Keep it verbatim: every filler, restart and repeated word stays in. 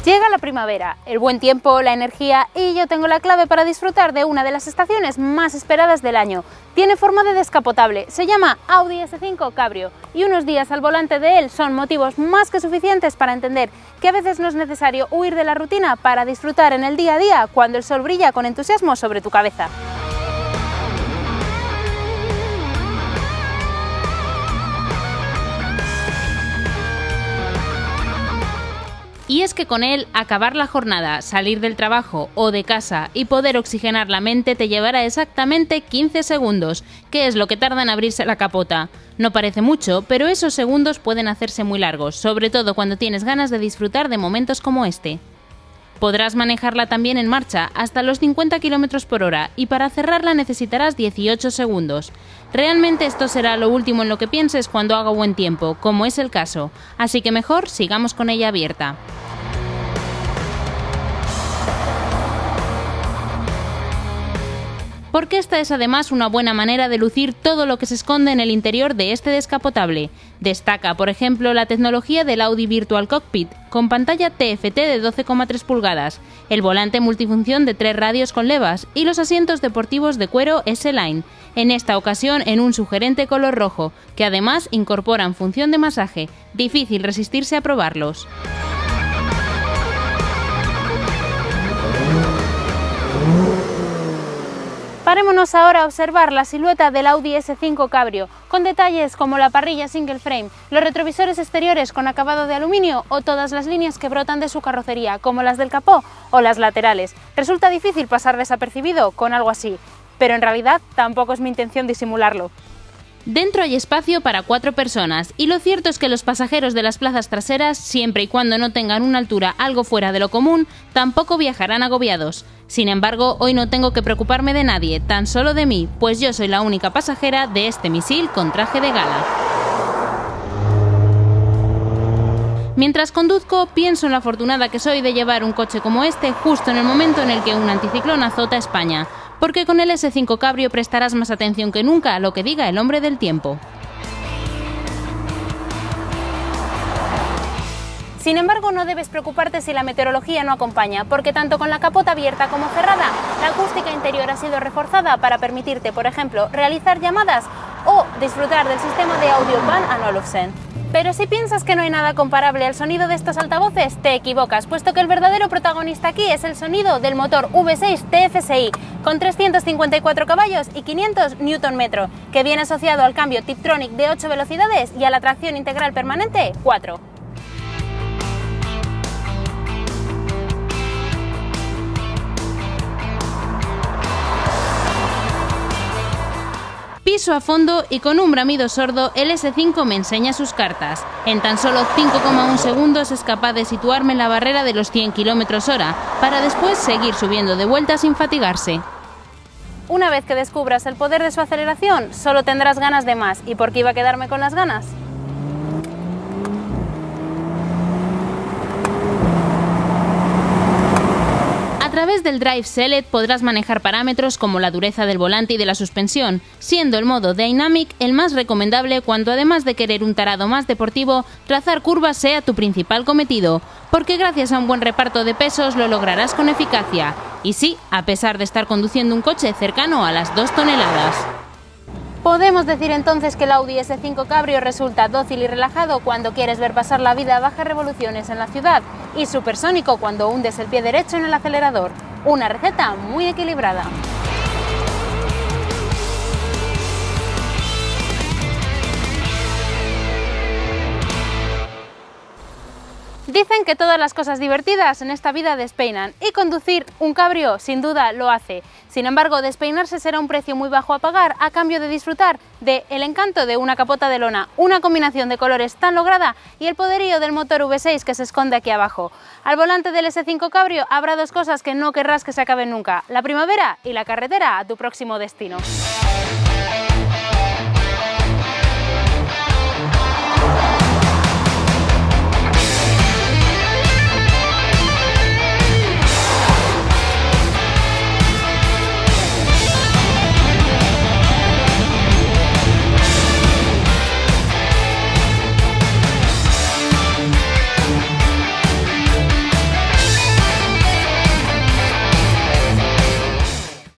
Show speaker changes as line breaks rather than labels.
Llega la primavera, el buen tiempo, la energía y yo tengo la clave para disfrutar de una de las estaciones más esperadas del año. Tiene forma de descapotable, se llama Audi ese cinco Cabrio y unos días al volante de él son motivos más que suficientes para entender que a veces no es necesario huir de la rutina para disfrutar en el día a día cuando el sol brilla con entusiasmo sobre tu cabeza. Y es que con él, acabar la jornada, salir del trabajo o de casa y poder oxigenar la mente te llevará exactamente quince segundos, que es lo que tarda en abrirse la capota. No parece mucho, pero esos segundos pueden hacerse muy largos, sobre todo cuando tienes ganas de disfrutar de momentos como este. Podrás manejarla también en marcha hasta los cincuenta kilómetros por hora y para cerrarla necesitarás dieciocho segundos. Realmente esto será lo último en lo que pienses cuando haga buen tiempo, como es el caso, así que mejor sigamos con ella abierta. Porque esta es además una buena manera de lucir todo lo que se esconde en el interior de este descapotable. Destaca, por ejemplo, la tecnología del Audi Virtual Cockpit, con pantalla T F T de doce coma tres pulgadas, el volante multifunción de tres radios con levas y los asientos deportivos de cuero S-Line, en esta ocasión en un sugerente color rojo, que además incorporan función de masaje, difícil resistirse a probarlos. Parémonos ahora a observar la silueta del Audi ese cinco Cabrio, con detalles como la parrilla single frame, los retrovisores exteriores con acabado de aluminio o todas las líneas que brotan de su carrocería, como las del capó o las laterales. Resulta difícil pasar desapercibido con algo así, pero en realidad tampoco es mi intención disimularlo. Dentro hay espacio para cuatro personas y lo cierto es que los pasajeros de las plazas traseras, siempre y cuando no tengan una altura algo fuera de lo común, tampoco viajarán agobiados. Sin embargo, hoy no tengo que preocuparme de nadie, tan solo de mí, pues yo soy la única pasajera de este misil con traje de gala. Mientras conduzco, pienso en lo afortunada que soy de llevar un coche como este justo en el momento en el que un anticiclón azota España, porque con el ese cinco Cabrio prestarás más atención que nunca a lo que diga el hombre del tiempo. Sin embargo, no debes preocuparte si la meteorología no acompaña, porque tanto con la capota abierta como cerrada, la acústica interior ha sido reforzada para permitirte, por ejemplo, realizar llamadas o disfrutar del sistema de audio Bang and Olufsen. Pero si piensas que no hay nada comparable al sonido de estos altavoces, te equivocas, puesto que el verdadero protagonista aquí es el sonido del motor V seis T F S I, con trescientos cincuenta y cuatro caballos y quinientos newton metro, que viene asociado al cambio Tiptronic de ocho velocidades y a la tracción integral permanente cuatro. Piso a fondo y con un bramido sordo el ese cinco me enseña sus cartas. En tan solo cinco coma uno segundos es capaz de situarme en la barrera de los cien kilómetros hora, para después seguir subiendo de vuelta sin fatigarse. Una vez que descubras el poder de su aceleración, solo tendrás ganas de más. ¿Y por qué iba a quedarme con las ganas? A través del Drive Select podrás manejar parámetros como la dureza del volante y de la suspensión, siendo el modo Dynamic el más recomendable cuando además de querer un tarado más deportivo, trazar curvas sea tu principal cometido, porque gracias a un buen reparto de pesos lo lograrás con eficacia. Y sí, a pesar de estar conduciendo un coche cercano a las dos toneladas. Podemos decir entonces que el Audi ese cinco Cabrio resulta dócil y relajado cuando quieres ver pasar la vida a bajas revoluciones en la ciudad y supersónico cuando hundes el pie derecho en el acelerador. Una receta muy equilibrada. Dicen que todas las cosas divertidas en esta vida despeinan y conducir un cabrio sin duda lo hace. Sin embargo, despeinarse será un precio muy bajo a pagar a cambio de disfrutar de el encanto de una capota de lona, una combinación de colores tan lograda y el poderío del motor V seis que se esconde aquí abajo. Al volante del ese cinco Cabrio habrá dos cosas que no querrás que se acaben nunca: la primavera y la carretera a tu próximo destino.